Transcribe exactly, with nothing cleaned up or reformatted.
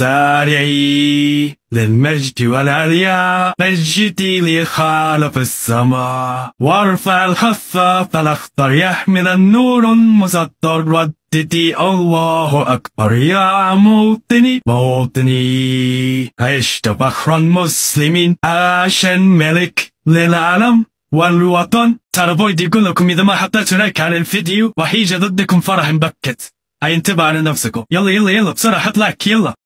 سارعي للمجد والعليا، مجدي لي خالف السماء، وارفع الخفة فالاخضر يحمل النور مسطر، رددي الله أكبر يا موطني موطني. عشت فخرا مسلمين، عاش الملك للعالم والوطن. ترى بويدي يقول لكم إذا ما حطيتوا لايك على الفيديو راح يجي ضدكم فرح مبكت. هاي انتبه على نفسكم. يلا يلا يلا بسرعة حط لايك يلا.